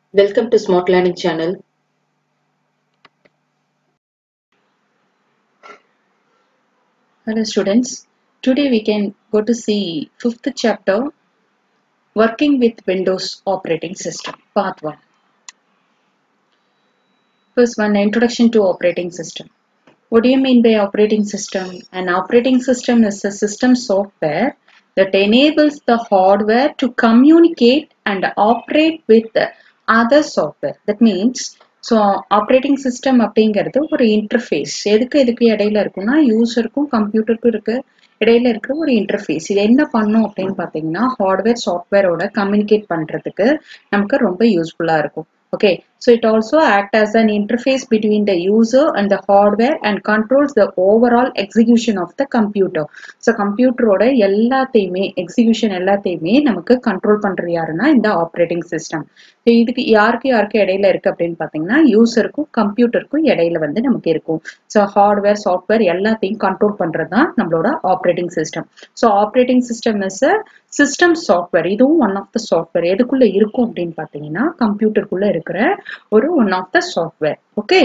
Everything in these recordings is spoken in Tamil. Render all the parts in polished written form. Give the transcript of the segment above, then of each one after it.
Welcome to Smart Learning channel. Hello students, today we can go to see 5th chapter Working with Windows Operating System, part 1. First one, Introduction to Operating System. What do you mean by operating system? An operating system is a system software that enables the hardware to communicate and operate with the other software. That means, so operating system அப்படிங்கிறது ஒரு இன்டர்ஃபேஸ். எதுக்கு இடையில இருக்குன்னா யூசருக்கும் கம்ப்யூட்டருக்கும் இடையில இருக்கிற ஒரு இன்டர்ஃபேஸ். இது என்ன பண்ணும் அப்படின்னு பார்த்தீங்கன்னா ஹார்ட்வேர் சாஃப்ட்வேரோட கம்யூனிகேட் பண்றதுக்கு நமக்கு ரொம்ப யூஸ்ஃபுல்லா இருக்கும். Okay, so it also acts as an interface between the user and the hardware and controls the overall execution of the computer. So computer oda எல்லாத்தையுமே execution எல்லாத்தையுமே நமக்கு control பண்றது யாருன்னா இந்த operating system. So இதுக்கு யாருக்கு இடையில இருக்கு அப்படின்னு பார்த்தீங்கன்னா யூசருக்கும் கம்ப்யூட்டருக்கும் இடையில வந்து நமக்கு இருக்கும். So hardware software எல்லாத்தையும் control பண்றது தான் நம்மளோட operating system. So operating system is a system software. இதுவும் one of the software. எதுக்குள்ள இருக்கும் அப்படின்னு பார்த்தீங்கன்னா கம்ப்யூட்டருக்குள்ள இருக்கிற ஒரு one of the software. Okay.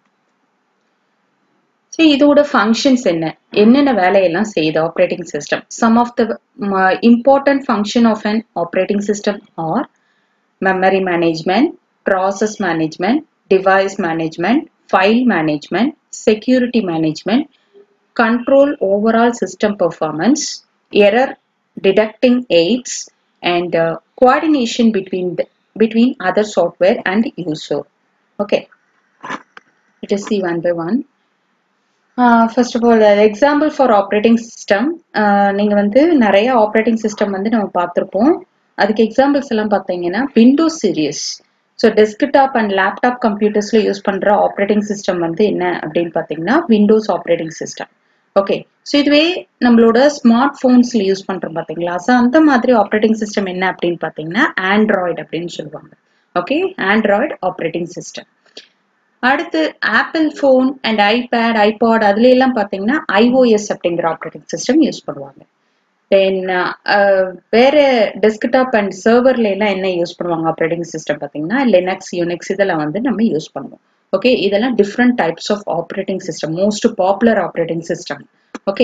So இதோட functions என்னென்ன வேலையெல்லாம் செய்யுது operating system. Some of the important function of an operating system are memory management, process management, device management, file management, security management, control overall system performance, error detecting aids, and coordination between other software and user. Okay, let us see one by one. First of all, example for operating system. நீங்க வந்து நிறைய operating system வந்து நம்ம பார்த்திருப்போம். அதுக்கு examples எல்லாம் பார்த்தீங்கன்னா Windows series. So desktop and laptop computersல யூஸ் பண்ற operating system வந்து என்ன அப்படின்னு பார்த்தீங்கன்னா Windows operating system. Okay, so இதுவே நம்மளோட ஸ்மார்ட் ஃபோன்ஸ்ல யூஸ் பண்றோம் பார்த்தீங்களா? ஸோ அந்த மாதிரி ஆப்ரேட்டிங் சிஸ்டம் என்ன அப்படின்னு பார்த்தீங்கன்னா ஆண்ட்ராய்டு அப்படின்னு சொல்லுவாங்க. Okay, Android operating system. அடுத்து Apple phone and iPad iPod அதுல எல்லாம் பார்த்தீங்கன்னா iOS அப்படிங்கிற ஆப்ரேட்டிங் சிஸ்டம் யூஸ் பண்ணுவாங்க. தென் வேற டெஸ்க்டாப் அண்ட் சர்வர்ல எல்லாம் என்ன யூஸ் பண்ணுவாங்க ஆப்ரேட்டிங் சிஸ்டம் பார்த்தீங்கன்னா லினக்ஸ் யூனிக்ஸ் இதெல்லாம் வந்து நம்ம யூஸ் பண்ணுவோம். Okay, இதெல்லாம் different types of operating system, most popular operating system. Okay,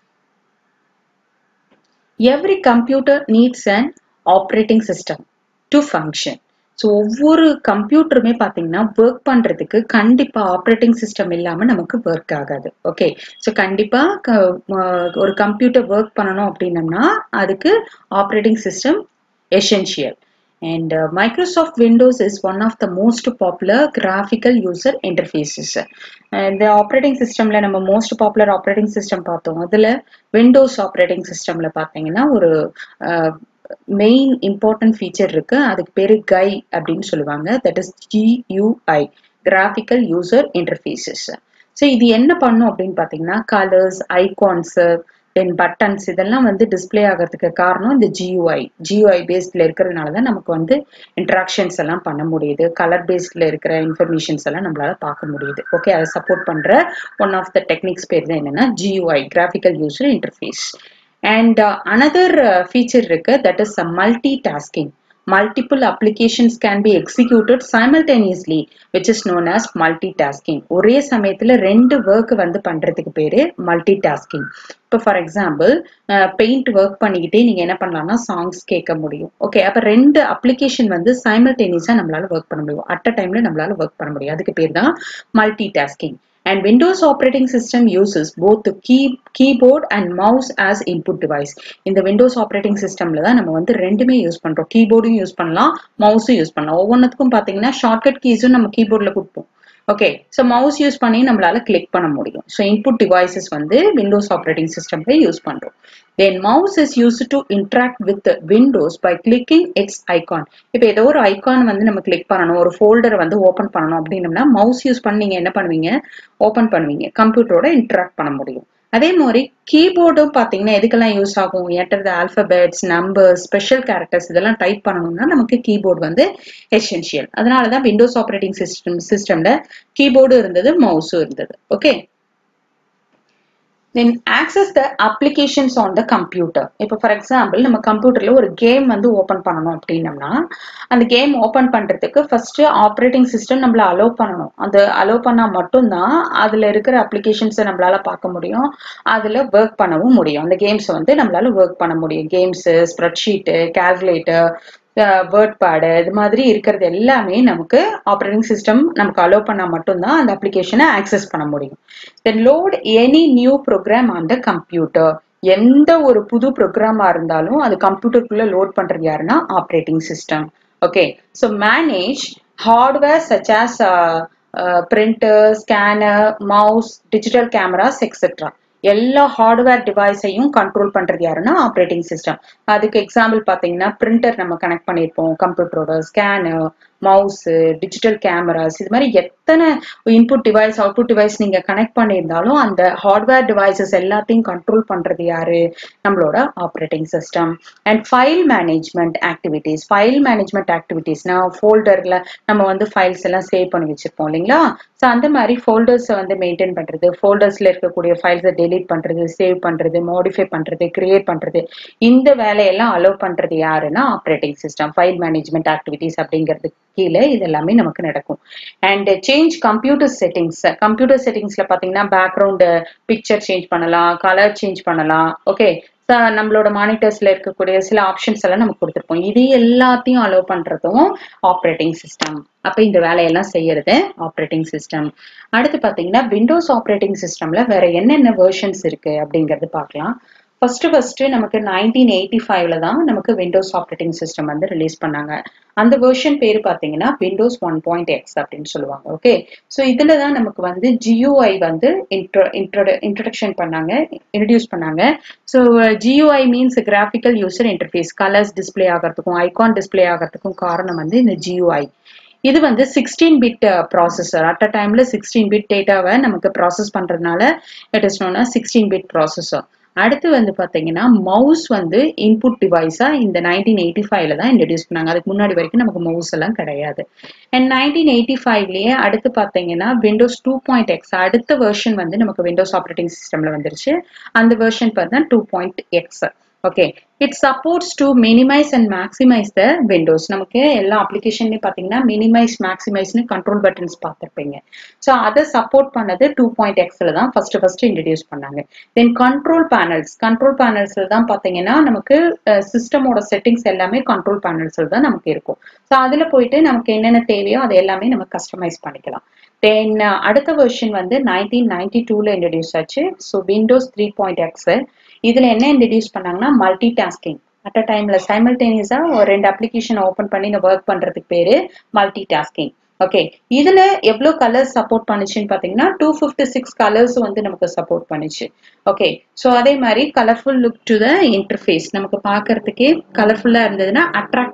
every computer needs an operating system to function. So ஒவ்வொரு கம்ப்யூட்டருமே பார்த்தீங்கன்னா ஒர்க் பண்றதுக்கு கண்டிப்பா ஆப்ரேட்டிங் சிஸ்டம் இல்லாம நமக்கு ஒர்க் ஆகாது. ஓகே, ஸோ கண்டிப்பா ஒரு கம்ப்யூட்டர் ஒர்க் பண்ணணும் அப்படின்னம்னா அதுக்கு operating system essential. And Microsoft Windows is one of the most popular graphical user interfaces. The operating systemல நம்ம most popular operating system பார்த்தோம். அதுல Windows operating systemல பார்த்தீங்கன்னா ஒரு மெயின் இம்பார்ட்டன்ட் ஃபீச்சர் இருக்கு. அதுக்கு பேரு GUI அப்படின்னு சொல்லுவாங்க. That is GUI, Graphical User Interfaces. So இது என்ன பண்ணும் அப்படின்னு பார்த்தீங்கன்னா கலர்ஸ், ஐகான்ஸ், தென் பட்டன்ஸ் இதெல்லாம் வந்து டிஸ்பிளே ஆகிறதுக்கு காரணம் இந்த GUI பேஸ்ட்ல இருக்கிறதுனால தான் நமக்கு வந்து இன்ட்ராக்ஷன்ஸ் எல்லாம் பண்ண முடியுது. கலர் பேஸ்ட்ல இருக்கிற இன்ஃபர்மேஷன்ஸ் எல்லாம் நம்மளால பார்க்க முடியுது. ஓகே, அதை சப்போர்ட் பண்ற ஒன் ஆஃப் த டெக்னிக்ஸ் பேர் தான் என்னன்னா GUI, graphical user interface. And another feature இருக்கு, that is multitasking. Multiple applications can be executed simultaneously, which is known as multitasking. ஒரே சமயத்துல ரெண்டு ஒர்க் வந்து பண்றதுக்கு பேரு multitasking. இப்போ ஃபார் எக்ஸாம்பிள் பெயிண்ட் ஒர்க் பண்ணிக்கிட்டே நீங்க என்ன பண்ணலாம்னா சாங்ஸ் கேட்க முடியும். ஓகே, அப்ப ரெண்டு அப்ளிகேஷன் வந்து சைமல்டேனியஸா நம்மளால ஒர்க் பண்ண முடியும். அட் அ டைம்ல நம்மளால ஒர்க் பண்ண முடியும். அதுக்கு பேர் தான் multitasking. And Windows operating system uses both the keyboard and mouse as input device. இந்த Windows operating systemல தான் நம்ம வந்து ரெண்டுமே யூஸ் பண்றோம். கீபோர்டும் யூஸ் பண்ணலாம், மவுஸும் யூஸ் பண்ணலாம். ஒவ்வொன்றுக்கும் பாத்தீங்கன்னா ஷார்ட்கட் கீஸும் நம்ம கீபோர்ட்ல கொடுப்போம். ஓகே, ஸோ மவுஸ் யூஸ் பண்ணி நம்மளால கிளிக் பண்ண முடியும். ஸோ இன்புட் டிவைசஸ் வந்து விண்டோஸ் ஆப்ரேட்டிங் சிஸ்டம்ல யூஸ் பண்றோம். Then mouse is used to interact with Windows by clicking its icon. இப்போ ஏதோ ஒரு ஐகான் வந்து நம்ம கிளிக் பண்ணணும், ஒரு ஃபோல்டரை வந்து ஓபன் பண்ணணும் அப்படின்னம்னா மவுஸ் யூஸ் பண்ணி நீங்க என்ன பண்ணுவீங்க, ஓபன் பண்ணுவீங்க, கம்ப்யூட்டரோட இன்டராக்ட் பண்ண முடியும். அதே மாதிரி கீபோர்டும் பாத்தீங்கன்னா எதுக்கெல்லாம் யூஸ் ஆகும், enter the alphabets, numbers, special characters இதெல்லாம் டைப் பண்ணணும்னா நமக்கு கீபோர்டு வந்து எசென்ஷியல். அதனாலதான் விண்டோஸ் ஆப்ரேட்டிங் சிஸ்டம்ல கீபோர்டும் இருந்தது, மவுஸும் இருந்தது. Okay, then access the applications on the computer. இப்போ ஃபார் எக்ஸாம்பிள் நம்ம கம்ப்யூட்டர்ல ஒரு கேம் வந்து ஓபன் பண்ணணும் அப்படின்னம்னா அந்த கேம் ஓபன் பண்றதுக்கு ஃபர்ஸ்ட் ஆப்ரேட்டிங் சிஸ்டம் நம்மள அலோவ் பண்ணணும். அந்த அலோவ் பண்ணா மட்டும்தான் அதுல இருக்கிற அப்ளிகேஷன்ஸை நம்மளால பார்க்க முடியும், அதுல ஒர்க் பண்ணவும் முடியும். அந்த கேம்ஸ் வந்து நம்மளால ஒர்க் பண்ண முடியும். Games, spreadsheet, calculator, word pad இது மாதிரி இருக்கிறது எல்லாமே நமக்கு ஆப்ரேட்டிங் சிஸ்டம் நமக்கு அலோவ் பண்ணா மட்டும்தான் அந்த அப்ளிகேஷனை ஆக்சஸ் பண்ண முடியும். Then load any new program on the computer. எந்த ஒரு புது ப்ரோக்ராமா இருந்தாலும் அது கம்ப்யூட்டருக்குள்ள லோட் பண்றது யாருன்னா operating system. Okay, so manage hardware such as printer, scanner, mouse, digital cameras etcetera. எல்லா ஹார்ட்வேர் டிவைஸையும் கண்ட்ரோல் பண்றது யாருன்னா ஆப்ரேட்டிங் சிஸ்டம். அதுக்கு எக்ஸாம்பிள் பாத்தீங்கன்னா பிரிண்டர் நம்ம கனெக்ட் பண்ணியிருப்போம் கம்ப்யூட்டரோட, ஸ்கேனர், மவுஸ், டிஜிட்டல் கேமராஸ், இது மாதிரி எத்தனை இன்புட் டிவைஸ் அவுட்புட் டிவைஸ் நீங்க கனெக்ட் பண்ணியிருந்தாலும் அந்த ஹார்ட்வேர் டிவைசஸ் எல்லாத்தையும் கண்ட்ரோல் பண்றது யாரு? நம்மளோட operating system. And file management activities. File management ஆக்டிவிட்டிஸ்னா ஃபோல்டர்ல நம்ம வந்து ஃபைல்ஸ் எல்லாம் சேவ் பண்ணி வச்சிருப்போம் இல்லைங்களா? ஸோ அந்த மாதிரி ஃபோல்டர்ஸை வந்து மெயின்டைன் பண்றது, ஃபோல்டர்ஸ்ல இருக்கக்கூடிய ஃபைல்ஸை டெலீட் பண்றது, சேவ் பண்றது, மாடிஃபை பண்றது, கிரியேட் பண்றது, இந்த வேலையெல்லாம் அலோவ் பண்றது யாருன்னா operating system. File management activities அப்படிங்கிறது கீழே இது எல்லாமே நமக்கு நடக்கும். And change computer settings. Computer செட்டிங்ஸ்ல பாத்தீங்கன்னா பேக்ரவுண்ட் பிக்சர் சேஞ்ச் பண்ணலாம், கலர் சேஞ்ச் பண்ணலாம். ஓகே, நம்மளோட மானிட்டர்ஸ்ல இருக்கக்கூடிய சில ஆப்ஷன்ஸ் எல்லாம் நமக்கு கொடுத்துருப்போம். இது எல்லாத்தையும் அலோவ் பண்றதும் ஆப்ரேட்டிங் சிஸ்டம். அப்ப இந்த வேலையெல்லாம் செய்யறது ஆப்ரேட்டிங் சிஸ்டம். அடுத்து பாத்தீங்கன்னா விண்டோஸ் ஆப்ரேட்டிங் சிஸ்டம்ல வேற என்னென்ன வெர்ஷன்ஸ் இருக்கு அப்படிங்கறது பார்க்கலாம். ஃபர்ஸ்ட் நமக்கு 1985ல தான் நமக்கு விண்டோஸ் ஆப்ரேட்டிங் சிஸ்டம் வந்து ரிலீஸ் பண்ணாங்க. அந்த வெர்ஷன் பேரு பாத்தீங்கன்னா விண்டோஸ் 1.x அப்படின்னு சொல்லுவாங்க. ஓகே, ஸோ இதுல தான் நமக்கு வந்து GUI வந்து இன்ட்ரடக்ஷன் பண்ணாங்க, இன்ட்ரடியூஸ் பண்ணாங்க. So GUI means graphical user interface. Colours display ஆகிறதுக்கும் ஐகான் டிஸ்பிளே ஆகிறதுக்கும் காரணம் வந்து இந்த GUI. இது வந்து 16 பிட் ப்ராசஸர். அட் அ டைம்ல 16 பிட் டேட்டாவை நமக்கு ப்ராசஸ் பண்றதுனால it is known as 16 bit processor. அடுத்து வந்து பாத்தீங்கன்னா மவுஸ் வந்து இன்புட் டிவைஸா இந்த 1985ல தான் இன்ட்ரடியூஸ் பண்ணாங்க. அதுக்கு முன்னாடி வரைக்கும் நமக்கு மவுஸ் எல்லாம் கிடையாது. அண்ட் 1985லயே அடுத்து பாத்தீங்கன்னா விண்டோஸ் 2.x அடுத்த வெர்ஷன் வந்து நமக்கு விண்டோஸ் ஆப்ரேட்டிங் சிஸ்டம்ல வந்துருச்சு. அந்த வெர்ஷன் பார்த்தா 2.x. ஓகே, it supports to minimise and maximise the windows. நமக்கு எல்லா அப்ளிகேஷன்லயும் பாத்தீங்கன்னா மினிமைஸ் மேக்ஸிமைஸ்னு கண்ட்ரோல் பட்டன்ஸ் பார்த்துருப்பீங்க. ஸோ அதை சப்போர்ட் பண்ணது 2.xல தான் ஃபர்ஸ்ட் இன்ட்ரடியூஸ் பண்ணாங்க. தென் கண்ட்ரோல் பேனல்ஸ்ல தான் பாத்தீங்கன்னா நமக்கு சிஸ்டமோட செட்டிங்ஸ் எல்லாமே கண்ட்ரோல் பேனல்ஸ்ல தான் நமக்கு இருக்கும். ஸோ அதுல போயிட்டு நமக்கு என்னென்ன தேவையோ அதை எல்லாமே நம்ம கஸ்டமைஸ் பண்ணிக்கலாம். தென் அடுத்த வெர்ஷன் வந்து 1992ல இன்ட்ரடியூஸ் ஆச்சு. So Windows 3.x. இதுல என்ன இன்ட்ரடியூஸ் பண்ணாங்கன்னா மல்டி டாஸ்கிங். அட் அ டைம்ல சைமல்டேனியஸா ஒரு 2 அப்ளிகேஷன் ஓபன் பண்ணி இந்த ஒர்க் பண்றதுக்கு பேரு மல்டி டாஸ்கிங். ஓகே, இதுல எவ்வளவு கலர்ஸ் சப்போர்ட் பண்ணுச்சுன்னு பாத்தீங்கன்னா 256 கலர்ஸ் வந்து நமக்கு சப்போர்ட் பண்ணுச்சு. ஓகே, ஸோ அதே மாதிரி colourful look to the interface. நமக்கு பாக்குறதுக்கே கலர்ஃபுல்லா இருந்ததுன்னா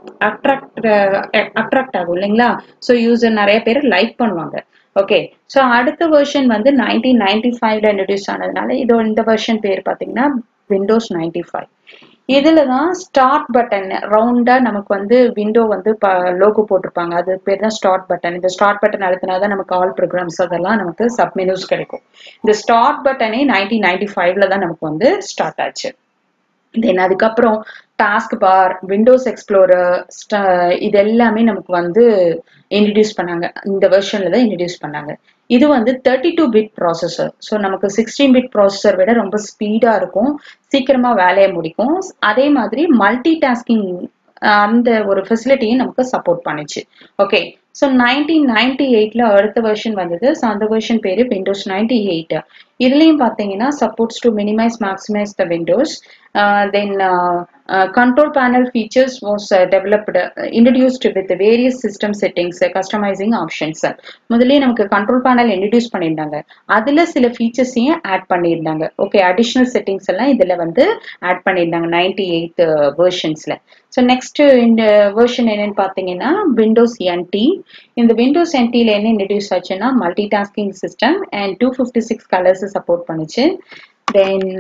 அட்ராக்ட் ஆகும் இல்லைங்களா? ஸோ யூசர் நிறைய பேர் லைக் பண்ணுவாங்க. ஓகே, ஸோ அடுத்த வெர்ஷன் வந்து 1995ல இன்ட்ரடியூஸ் ஆனதுனால இந்த வெர்ஷன் பேர் பாத்தீங்கன்னா விண்டோஸ் 95. இதுலதான் ஸ்டார்ட் பட்டன் ரவுண்டா நமக்கு வந்து விண்டோ வந்து லோகோ போட்டிருப்பாங்க, அது பேர் தான் ஸ்டார்ட் பட்டன். இந்த ஸ்டார்ட் பட்டன் அழுத்தினாதான் நமக்கு ஆல் ப்ரோக்ராம்ஸ் அதெல்லாம் நமக்கு சப்மெனுஸ் கிடைக்கும். இந்த ஸ்டார்ட் பட்டனே 1995ல தான் நமக்கு வந்து ஸ்டார்ட் ஆச்சு. தென் அதுக்கப்புறம் டாஸ்க் பார், விண்டோஸ் எக்ஸ்ப்ளோரர், இது எல்லாமே நமக்கு வந்து இன்ட்ரடியூஸ் பண்ணாங்க. இந்த வெர்ஷன்ல தான் இன்ட்ரடியூஸ் பண்ணாங்க. இது வந்து 32 பிட் ப்ராசஸர். ஸோ நமக்கு 16 பிட் ப்ராசஸர் விட ரொம்ப ஸ்பீடா இருக்கும், சீக்கிரமா வேலையை முடிக்கும். அதே மாதிரி மல்டி டாஸ்கிங் அந்த ஒரு ஃபெசிலிட்டியும் நமக்கு சப்போர்ட் பண்ணுச்சு. ஓகே, ஸோ 1998ல அடுத்த வெர்ஷன் வந்தது. ஸோ அந்த வெர்ஷன் பேரு விண்டோஸ் 98. இதுலயும் பாத்தீங்கன்னா supports to minimise maximise the windows. Then control panel features was developed, introduced with various system settings, customizing options. முதல்ல நமக்கு control panel introduce பண்ணிருந்தாங்க, அதுல சில ஃபீச்சர்ஸையும் ஆட் பண்ணிருந்தாங்க. ஓகே, அடிஷனல் செட்டிங்ஸ் எல்லாம் இதுல வந்து ஆட் பண்ணிருந்தாங்க 98 வெர்ஷன்ஸ்ல. ஸோ நெக்ஸ்ட் இந்த வெர்ஷன் என்னன்னு பாத்தீங்கன்னா விண்டோஸ் NT. இந்த விண்டோஸ் NTல என்ன இன்ட்ரடியூஸ் ஆச்சுன்னா multitasking system and 256 colours support பண்ணுச்சு. தென்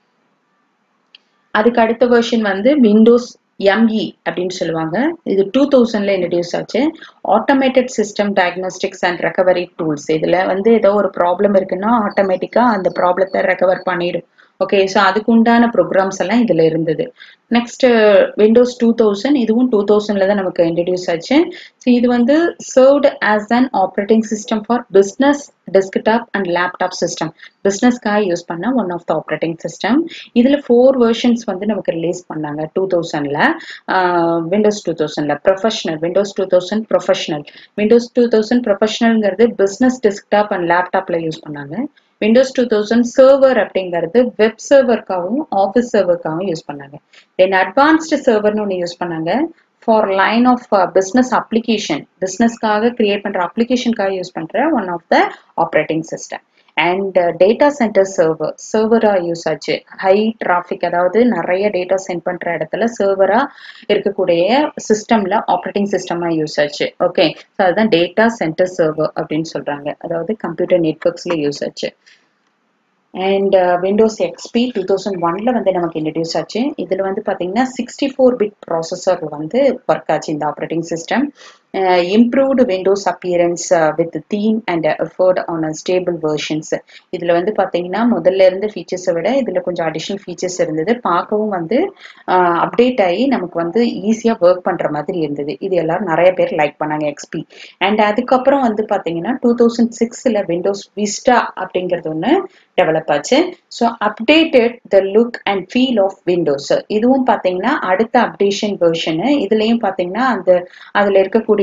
அதுக்கு அடுத்த வெர்ஷன் வந்து விண்டோஸ் ME அப்படின்னு சொல்லுவாங்க. இது 2000ல இன்ட்ரடியூஸ் ஆச்சு. Automated system diagnostics and recovery tools. இதுல வந்து ஏதோ ஒரு ப்ராப்ளம் இருக்குன்னா ஆட்டோமேட்டிக்கா அந்த ப்ராப்ளத்தை ரெக்கவர் பண்ணிடும். ஓகே, ஸோ அதுக்கு உண்டான ப்ரோக்ராம்ஸ் எல்லாம் இதுல இருந்தது. நெக்ஸ்ட் விண்டோஸ் 2000, இதுவும் 2000ல தான் நமக்கு இன்ட்ரடியூஸ் ஆச்சு. ஸோ இது வந்து served as an operating system for business desktop and laptop system. பிஸ்னஸ்க்காக யூஸ் பண்ண one of the operating system. இதுல 4 வெர்ஷன்ஸ் வந்து நமக்கு ரிலீஸ் பண்ணாங்க 2000ல. விண்டோஸ் 2000ல ப்ரொஃபஷனல், விண்டோஸ் 2000 ப்ரொஃபஷனல், விண்டோஸ் 2000 ப்ரொஃபஷனல்ங்கிறது பிஸ்னஸ் டெஸ்க்டாப் அண்ட் லேப்டாப்ல யூஸ் பண்ணாங்க. விண்டோஸ் 2000 சர்வர் அப்படிங்கிறது வெப் சர்வருக்காகவும் ஆஃபீஸ் சர்வருக்காகவும் யூஸ் பண்ணாங்க. தென் அட்வான்ஸ்டு சர்வர்னு ஒன்று யூஸ் பண்ணாங்க for line of business application, பிஸ்னஸ்க்காக கிரியேட் பண்ற அப்ளிகேஷனுக்காக யூஸ் பண்ற one of the operating system. And data centre சர்வரா யூஸ் ஆச்சு. ஹை டிராஃபிக், அதாவது நிறைய டேட்டா சென்ட் பண்ற இடத்துல சர்வரா இருக்கக்கூடிய சிஸ்டம்ல ஆப்ரேட்டிங் சிஸ்டமா யூஸ் ஆச்சு. ஓகே, ஸோ அதுதான் டேட்டா சென்டர் சர்வர் அப்படின்னு சொல்றாங்க. அதாவது கம்ப்யூட்டர் நெட்வொர்க்ஸ்ல யூஸ் ஆச்சு. அண்ட் விண்டோஸ் எக்ஸ்பி 2001ல வந்து நமக்கு இன்ட்ரடியூஸ் ஆச்சு. இதுல வந்து பாத்தீங்கன்னா 64 பிட் ப்ராசஸர் வந்து ஒர்க் ஆச்சு இந்த operating system. Improved Windows appearance with theme and effort on stable versions. இதுல வந்து பாத்தீங்கன்னா முதல்ல இருந்த ஃபீச்சர்ஸை விட இதுல கொஞ்சம் அடிஷனல் ஃபீச்சர்ஸ் இருந்தது. பார்க்கவும் வந்து அப்டேட் ஆகி நமக்கு வந்து ஈஸியா ஒர்க் பண்ற மாதிரி இருந்தது. இது எல்லாரும் நிறைய பேர் லைக் பண்ணாங்க எக்ஸ்பி. அண்ட் அதுக்கப்புறம் வந்து பாத்தீங்கன்னா 2006ல விண்டோஸ் விஸ்டா அப்படிங்கிறது ஒன்று டெவலப் ஆச்சு. So updated the look and feel of Windows. இதுவும் பார்த்தீங்கன்னா அடுத்த அப்டேஷன் வெர்ஷனு. இதுலேயும் பார்த்தீங்கன்னா அதில் இருக்கக்கூடிய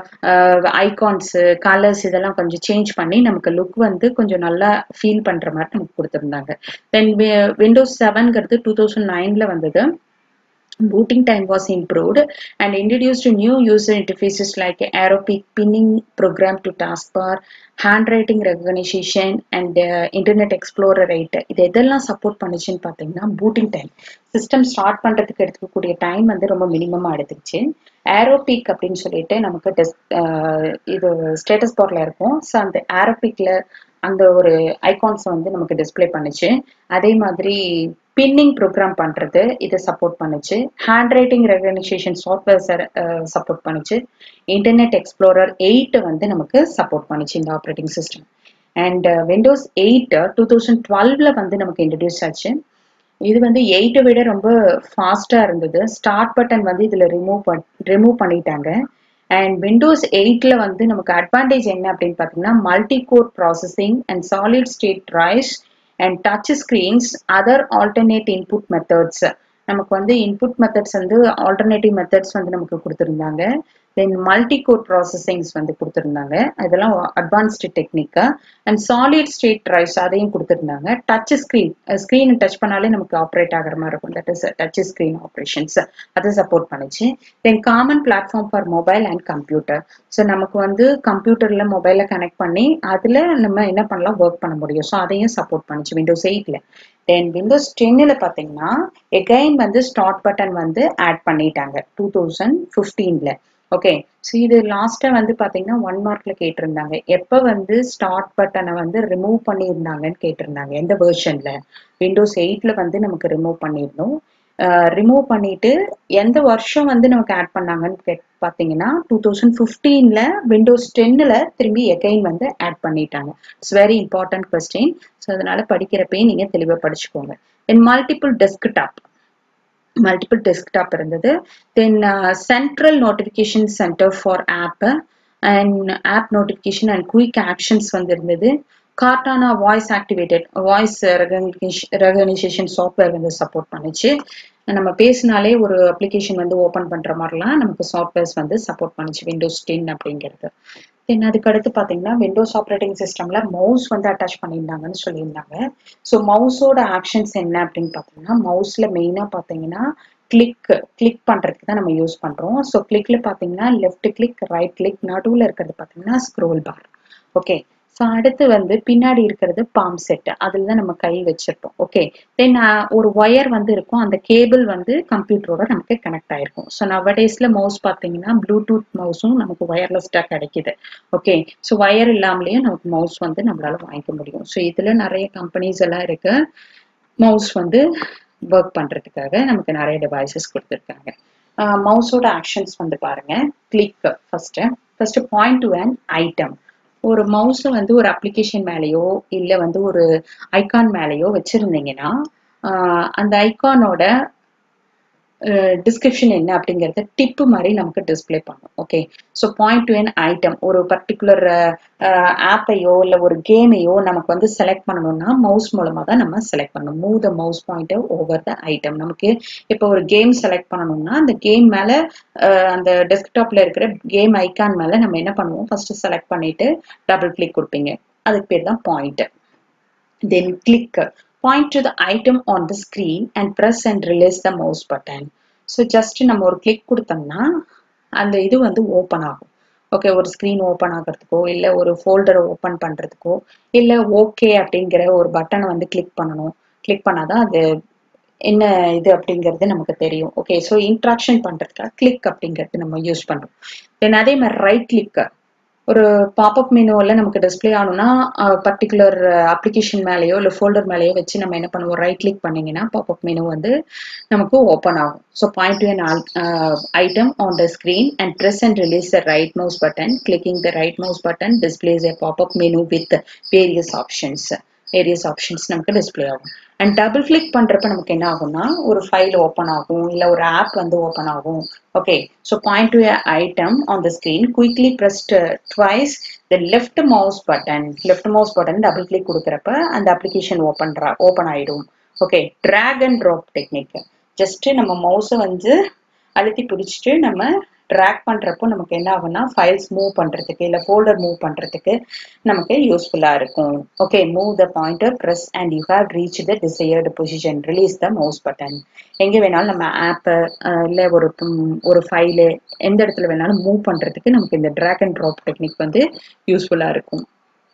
ஐகான்ஸு, கலர்ஸ் இதெல்லாம் கொஞ்சம் சேஞ்ச் பண்ணி நமக்கு லுக் வந்து கொஞ்சம் நல்லா ஃபீல் பண்ணுற மாதிரி நமக்கு கொடுத்துருந்தாங்க. தென் விண்டோஸ் 7ங்கிறது 2009ல வந்தது. Booting time was improved and introduced new user interfaces like Aeropic pinning program to taskbar, handwriting recognition and Internet Explorer 8. இது எதெல்லாம் சப்போர்ட் பண்ணுச்சுன்னு பார்த்தீங்கன்னா பூட்டிங் டைம், சிஸ்டம் ஸ்டார்ட் பண்ணுறதுக்கு எடுத்துக்கக்கூடிய டைம் வந்து ரொம்ப மினிமமாக எடுத்துக்கிச்சு. ஏரோபிக் அப்படின்னு சொல்லிட்டு நமக்கு இது ஸ்டேட்டஸ் பார்ல இருக்கும். ஸோ அந்த ஏரோபிக்ல அந்த ஒரு ஐகான்ஸ் வந்து நமக்கு டிஸ்பிளே பண்ணுச்சு. அதே மாதிரி பின்னிங் ப்ரோக்ராம் பண்றது இதை சப்போர்ட் பண்ணுச்சு. Hand writing recognition software support பண்ணுச்சு. இன்டர்நெட் எக்ஸ்ப்ளோரர் 8 வந்து நமக்கு சப்போர்ட் பண்ணுச்சு இந்த ஆப்ரேட்டிங் சிஸ்டம். அண்ட் விண்டோஸ் 8 2012ல வந்து நமக்கு இன்ட்ரடியூஸ் ஆச்சு. இது வந்து 8 விட ரொம்ப ஃபாஸ்டா இருந்தது. ஸ்டார்ட் பட்டன் வந்து இதுல ரிமூவ் பண்ணிட்டாங்க. அண்ட் விண்டோஸ் 8ல வந்து நமக்கு அட்வான்டேஜ் என்ன அப்படின்னு பார்த்தீங்கன்னா multi core processing and solid state drives and touch screens, other alternate input methods. நமக்கு வந்து இன்புட் மெத்தட்ஸ் வந்து ஆல்டர்னேட்டிவ் மெத்தட்ஸ் வந்து நமக்கு கொடுத்துருந்தாங்க. தென் மல்டி கோர் ப்ராசஸிங்ஸ் வந்து கொடுத்துருந்தாங்க. இதெல்லாம் அட்வான்ஸ்டு டெக்னிக்கா. அண்ட் சாலிட் ஸ்டேட் டிரைவ்ஸ் அதையும் கொடுத்துருந்தாங்க. டச் ஸ்க்ரீன் டச் பண்ணாலே நமக்கு ஆப்ரேட் ஆகிற மாதிரி இருக்கும். That is touch screen operations அதை சப்போர்ட் பண்ணுச்சு. Then common platform for mobile and computer. So நமக்கு வந்து கம்ப்யூட்டர்ல மொபைலை கனெக்ட் பண்ணி அதில் நம்ம என்ன பண்ணலாம், ஒர்க் பண்ண முடியும். ஸோ அதையும் சப்போர்ட் பண்ணுச்சு விண்டோஸ் 8ல. தென் விண்டோஸ் 10ல பார்த்தீங்கன்னா எகைன் வந்து ஸ்டார்ட் பட்டன் வந்து ஆட் பண்ணிட்டாங்க 2015ல. ஓகே, ஸோ இது லாஸ்டா வந்து பாத்தீங்கன்னா 1 மார்க்ல கேட்டிருந்தாங்க. எப்ப வந்து ஸ்டார்ட் பட்டனை வந்து ரிமூவ் பண்ணியிருந்தாங்கன்னு கேட்டிருந்தாங்க. எந்த வெர்ஷன்ல? விண்டோஸ் 8ல வந்து நமக்கு ரிமூவ் பண்ணியிருந்தோம். ரிமூவ் பண்ணிட்டு எந்த வருஷம் வந்து நமக்கு ஆட் பண்ணாங்கன்னு பாத்தீங்கன்னா 2015ல விண்டோஸ் 10ல திரும்பி எகைன் வந்து ஆட் பண்ணிட்டாங்க. It's very important question. So அதனால படிக்கிறப்பயே நீங்க தெளிவா படிச்சுக்கோங்க. தென் மல்டிபிள் டெஸ்க்டாப் இருந்தது. Then central notification centre for app and app notification and quick actions வந்து இருந்தது. Cortana voice activated voice recognition software வந்து சப்போர்ட் பண்ணுச்சு. நம்ம பேசினாலே ஒரு அப்ளிகேஷன் வந்து ஓப்பன் பண்ற மாதிரிலாம் நமக்கு சாஃப்ட்வேர்ஸ் வந்து சப்போர்ட் பண்ணுச்சு விண்டோஸ் 10 அப்படிங்கிறது. தென் அதுக்கு அடுத்து பார்த்தீங்கன்னா விண்டோஸ் ஆப்ரேட்டிங் சிஸ்டம்ல மவுஸ் வந்து அட்டாச் பண்ணியிருந்தாங்கன்னு சொல்லியிருந்தாங்க. ஸோ மவுஸோட ஆக்ஷன்ஸ் என்ன அப்படின்னு பார்த்தீங்கன்னா மவுஸ்ல மெயினாக பார்த்தீங்கன்னா கிளிக் பண்ணுறதுக்கு தான் நம்ம யூஸ் பண்ணுறோம். ஸோ கிளிக்ல பார்த்தீங்கன்னா லெஃப்ட் கிளிக், ரைட் கிளிக், நடுவில் இருக்கிறது பார்த்தீங்கன்னா ஸ்க்ரோல் பார். ஓகே, ஸோ அடுத்து வந்து பின்னாடி இருக்கிறது பாம் செட், அதில் தான் நம்ம கை வச்சிருப்போம். ஓகே, தென் ஒரு ஒயர் வந்து இருக்கும், அந்த கேபிள் வந்து கம்ப்யூட்டரோட நமக்கு கனெக்ட் ஆயிருக்கும். ஸோ நவடேஸ்ல மவுஸ் பார்த்தீங்கன்னா ப்ளூடூத் மவுஸும் நமக்கு ஒயர்லெஸ்டாக கிடைக்குது. ஓகே, ஸோ ஒயர் இல்லாமலேயும் நமக்கு மவுஸ் வந்து நம்மளால வாங்கிக்க முடியும். ஸோ இதில் நிறைய கம்பெனிஸ் எல்லாம் இருக்கு மவுஸ் வந்து ஒர்க் பண்றதுக்காக நமக்கு நிறைய டிவைசஸ் கொடுத்துருக்காங்க. மவுஸோட ஆக்ஷன்ஸ் வந்து பாருங்க. Click first point to an item. ஒரு மவுஸை வந்து ஒரு அப்ளிகேஷன் மேலேயோ இல்லை வந்து ஒரு ஐகான் மேலேயோ வச்சிருந்தீங்கன்னா அந்த ஐகானோட டிஸ்கிரிப்ஷன் என்ன அப்படிங்கறத டிப் மாதிரி நமக்கு டிஸ்பிளே பண்ணும். Okay, so point to an item, ஒரு பர்டிகுலர் ஆப்பையோ இல்லை ஒரு கேமையோ நமக்கு வந்து செலக்ட் பண்ணணும்னா மவுஸ் மூலமாக தான் நம்ம செலக்ட் பண்ணணும். Move the mouse pointer over the item. நமக்கு இப்போ ஒரு கேம் செலக்ட் பண்ணணும்னா அந்த கேம் மேல அந்த டெஸ்க்டாப்ல இருக்கிற கேம் ஐக்கான் மேல நம்ம என்ன பண்ணுவோம், ஃபர்ஸ்ட் செலக்ட் பண்ணிட்டு டபுள் கிளிக் கொடுப்பீங்க. அதுக்கு பேர் தான் point. Then click, point to the item on the screen and press and release the mouse button. So just நம்ம ஒரு click கொடுத்தோம்னா அந்த இது வந்து ஓப்பன் ஆகும். ஓகே, ஒரு ஸ்க்ரீன் ஓப்பன் ஆகிறதுக்கோ இல்லை ஒரு ஃபோல்டரை ஓப்பன் பண்ணுறதுக்கோ இல்லை ஓகே அப்படிங்கிற ஒரு பட்டனை வந்து கிளிக் பண்ணணும். கிளிக் பண்ணாதான் அது என்ன இது அப்படிங்கிறது நமக்கு தெரியும். ஓகே, ஸோ இன்ட்ராக்ஷன் பண்ணுறதுக்காக கிளிக் அப்படிங்கிறது நம்ம யூஸ் பண்ணுறோம். தென் அதே மாதிரி ரைட் கிளிக், ஒரு பாப்அப் மெனுவில் நமக்கு டிஸ்பிளே ஆகணும்னா பர்டிகுலர் அப்ளிகேஷன் மேலேயோ இல்லை ஃபோல்டர் மேலேயோ வச்சு நம்ம என்ன பண்ணுவோம், ரைட் கிளிக் பண்ணிங்கன்னா பாப்அப் மெனு வந்து நமக்கு ஓப்பன் ஆகும். So point to an item on the screen and press and release the right mouse button. Clicking the right mouse button displays a pop-up menu with various options. நமக்கு டிஸ்பிளே ஆகும். அண்ட் டபுள் கிளிக் பண்றப்ப நமக்கு என்ன ஆகும்னா ஒரு ஃபைல் ஓப்பன் ஆகும், இல்லை ஒரு ஆப் வந்து ஓப்பன் ஆகும். Okay, so point to an item on the screen, quickly pressed twice the left mouse button. Double click கொடுக்குறப்ப அந்த அப்ளிகேஷன் ஓப்பன் ஆயிடும். Okay, drag and drop technique. Just நம்ம மவுஸை வந்து அழுத்தி பிடிச்சிட்டு நம்ம ட்ராக் பண்றப்போ நமக்கு என்ன ஆகும்னா ஃபைல்ஸ் மூவ் பண்றதுக்கு இல்லை ஃபோல்டர் மூவ் பண்றதுக்கு நமக்கு யூஸ்ஃபுல்லா இருக்கும். Okay, move the pointer, press and you have reach the desired position, release the mouse button. எங்க வேணாலும் நம்ம ஆப்பை இல்லை ஒரு ஃபைலு எந்த இடத்துல வேணாலும் மூவ் பண்றதுக்கு நமக்கு இந்த ட்ராக் அண்ட் ட்ராப் டெக்னிக் வந்து யூஸ்ஃபுல்லா இருக்கும்.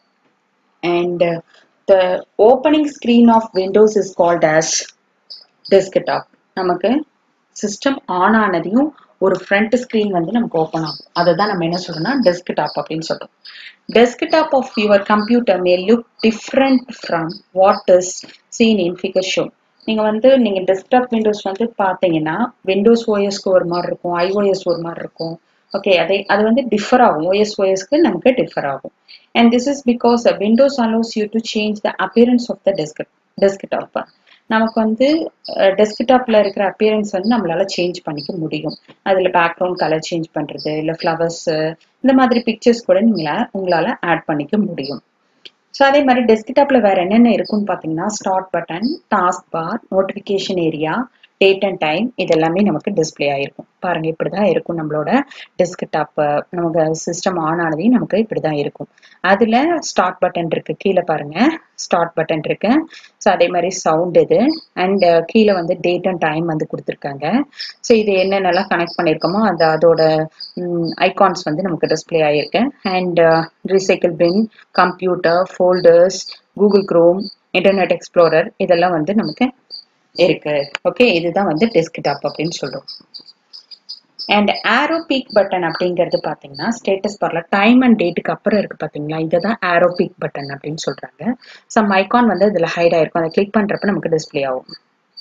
And the opening screen of Windows is called as desktop. நமக்கு சிஸ்டம் ஆன் ஆனதையும் ஒரு ஃப்ரண்ட் ஸ்கிரீன் வந்து நமக்கு ஓப்பன் ஆகும். அதை தான் நம்ம என்ன சொல்றோம்னா டெஸ்க்டாப் அப்படின்னு சொல்றோம். Desktop of your computer may look different from what is seen in figure show. நீங்க டெஸ்க்டாப் விண்டோஸ் வந்து பார்த்தீங்கன்னா விண்டோஸ் ஓஎஸ்க்கு ஒரு மாதிரி இருக்கும், ஐஓஎஸ் ஒரு மாதிரி இருக்கும். ஓகே, அது வந்து டிஃபர் ஆகும். ஓஎஸ்க்கு நமக்கு டிஃபர் ஆகும். And this is because Windows allows you to change the appearance of the desktop. நமக்கு வந்து டெஸ்க்டாப்ல இருக்கிற அப்பியரன்ஸ் வந்து நம்மளால சேஞ்ச் பண்ணிக்க முடியும். அதுல பேக்ரவுண்ட் கலர் சேஞ்ச் பண்றது, இல்லை ஃப்ளவர்ஸ், இந்த மாதிரி பிக்சர்ஸ் கூட உங்களால ஆட் பண்ணிக்க முடியும். ஸோ அதே மாதிரி டெஸ்க்டாப்ல வேற என்னென்ன இருக்குன்னு பார்த்தீங்கன்னா start button, task bar, notification area, date and time, இது எல்லாமே நமக்கு டிஸ்பிளே ஆயிருக்கும். பாருங்க, இப்படிதான் இருக்கும் நம்மளோட டெஸ்க்டாப். நமக்கு சிஸ்டம் ஆன் ஆனதையும் நமக்கு இப்படிதான் இருக்கும். அதுல ஸ்டார்ட் பட்டன் இருக்கு, கீழே பாருங்க ஸ்டார்ட் பட்டன் இருக்கு. ஸோ அதே மாதிரி சவுண்ட் இது, அண்ட் கீழே வந்து டேட் அண்ட் டைம் வந்து கொடுத்துருக்காங்க. ஸோ இது என்னென்னலாம் கனெக்ட் பண்ணியிருக்கோமோ அதோட ஐகான்ஸ் வந்து நமக்கு டிஸ்பிளே ஆயிருக்கு. And recycle bin, computer, folders, Google Chrome, Internet Explorer, இதெல்லாம் வந்து நமக்கு இருக்கு. ஓகே, இதுதான் வந்து டெஸ்க்டாப் அப்படின்னு சொல்றோம். அண்ட் ஆரோ பீக் பட்டன் அப்படிங்கிறது பாத்தீங்கன்னா ஸ்டேட்டஸ் பார்ல டைம் அண்ட் டேட்டுக்கு அப்புறம் இருக்கு பாத்தீங்களா, இதுதான் ஆரோ பீக் பட்டன் அப்படின்னு சொல்றாங்க. சம் ஐகான் வந்து இதுல ஹைட் ஆயிருக்கும், அதை கிளிக் பண்றப்ப நமக்கு டிஸ்பிளே ஆகும்.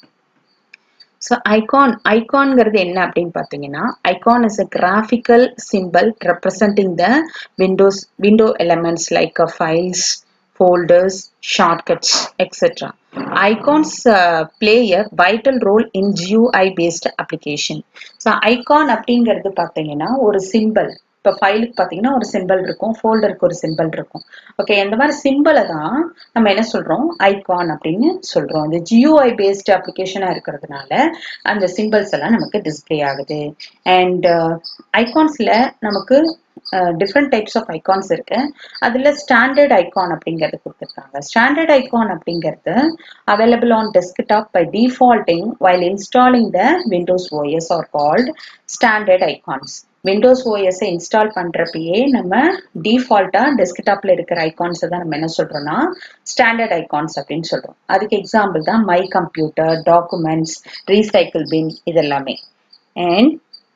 ஸோ ஐகான்ங்கிறது என்ன அப்படின்னு பார்த்தீங்கன்னா, icon is a graphical symbol representing the window elements like files, folders, shortcuts, etc. Icons play a vital role in GUI based application. So icon அப்படிங்கிறது பார்த்தீங்கன்னா ஒரு சிம்பிள். இப்போ ஃபைலுக்கு பார்த்தீங்கன்னா ஒரு சிம்பிள் இருக்கும், ஃபோல்டருக்கு ஒரு சிம்பிள் இருக்கும். ஓகே, இந்த மாதிரி சிம்பிளை தான் நம்ம என்ன சொல்றோம், ஐகான் அப்படின்னு சொல்றோம். இந்த GUI பேஸ்ட் அப்ளிகேஷனா இருக்கிறதுனால அந்த சிம்பிள்ஸ் எல்லாம் நமக்கு டிஸ்பிளே ஆகுது. அண்ட் ஐகான்ஸ்ல நமக்கு டிஃப்ரெண்ட் டைப்ஸ் ஆஃப் ஐகான்ஸ் இருக்கு. அதுல ஸ்டாண்டர்ட் ஐகான் அப்படிங்கிறது கொடுத்துருக்காங்க. ஸ்டாண்டர்ட் ஐகான் அப்படிங்கிறது available on desktop by defaulting while installing the Windows OS are called standard icons. Windows OS install பண்றப்பயே நம்ம டிஃபால்ட்டா டெஸ்க்டாப்ல இருக்கிற ஐகான்ஸ் தான் நம்ம என்ன சொல்றோம்னா ஸ்டாண்டர்ட் ஐகான்ஸ் அப்படின்னு சொல்றோம். அதுக்கு எக்ஸாம்பிள் தான் my computer, documents, recycle bin, இதெல்லாமே. அண்ட்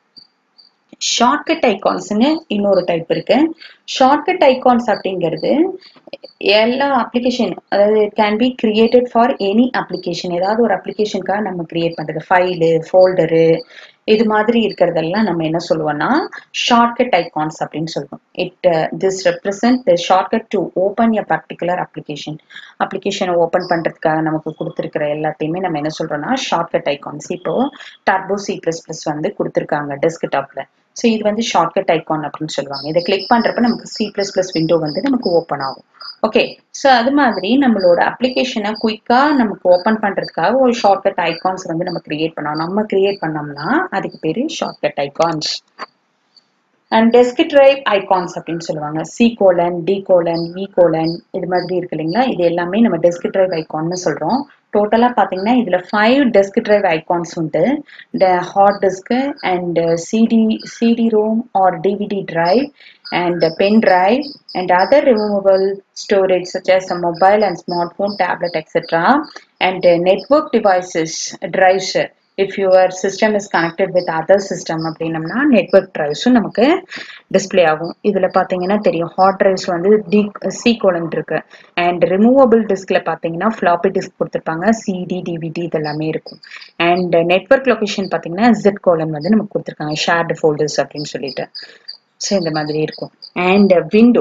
ஷார்ட்கட் ஐகான்ஸ்னு இன்னொரு டைப் இருக்கு. ஷார்ட்கட் ஐகான்ஸ் அப்படிங்கிறது எல்லா அப்ளிகேஷன், அதாவது it can be created for any application. ஏதாவது ஒரு அப்ளிகேஷனுக்காக நம்ம கிரியேட் பண்றது, ஃபைலு, ஃபோல்டரு, இது மாதிரி இருக்கிறதெல்லாம் நம்ம என்ன சொல்லுவோம்னா ஷார்ட்கட் ஐகான்ஸ் அப்படின்னு சொல்லுவோம். This represent the shortcut to open a particular அப்ளிகேஷனை ஓபன் பண்றதுக்காக நமக்கு கொடுத்திருக்கிற எல்லாத்தையுமே நம்ம என்ன சொல்றோம்னா ஷார்ட்கட் ஐகான்ஸ். இப்போ டர்போ C++ வந்து கொடுத்திருக்காங்க டெஸ்க்டாப்ல. ஸோ இது வந்து ஷார்ட்கட் ஐகான் அப்படின்னு சொல்லுவாங்க. இதை கிளிக் பண்றப்ப நமக்கு C++ விண்டோ வந்து நமக்கு ஓப்பன் ஆகும். ஓகே, ஸோ அது மாதிரி நம்மளோட அப்ளிகேஷனை குயிக்கா நமக்கு ஓப்பன் பண்றதுக்காக ஒரு ஷார்ட்கட் ஐகான்ஸ் வந்து நம்ம கிரியேட் பண்ணோம். நம்ம கிரியேட் பண்ணோம்னா அதுக்கு பேரு shortcut icons. And desk drive icons அப்படின்னு சொல்லுவாங்க. C:, D:, E:, இது மாதிரி இருக்கு இல்லைங்களா, இது எல்லாமே நம்ம டெஸ்க் டிரைவ் ஐகான்னு சொல்றோம். டோட்டலா பாத்தீங்கன்னா இதுல 5 டெஸ்க் டிரைவ் ஐகான்ஸ் உண்டு. Hard disk and CD-ROM or DVD drive and pen drive and other removable storage such as a mobile and smartphone, tablet, etc. and network devices drives. If your system is connected with other system அப்படினம்னா network drives நமக்கு display ஆகும். இதுல பாத்தீங்கன்னா தெரியும் hard drives வந்து C: இருக்கு and removable diskல பாத்தீங்கன்னா floppy disk கொடுத்திருப்பாங்க, CD, DVD இதெல்லாமே இருக்கும். and network location பாத்தீங்கன்னா Z: வந்து நமக்கு கொடுத்திருக்காங்க shared folders அப்படின்னு சொல்லிட்டு. ஸோ இந்த மாதிரி இருக்கும். அண்ட் விண்டோ,